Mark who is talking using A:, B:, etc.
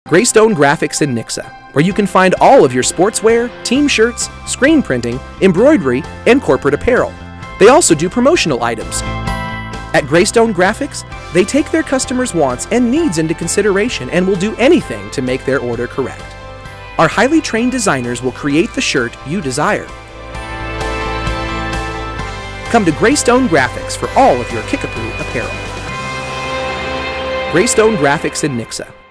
A: Graystone Graphics in Nixa, where you can find all of your sportswear, team shirts, screen printing, embroidery, and corporate apparel. They also do promotional items. At Graystone Graphics, they take their customers' wants and needs into consideration and will do anything to make their order correct. Our highly trained designers will create the shirt you desire. Come to Graystone Graphics for all of your Kickapoo apparel. Graystone Graphics in Nixa.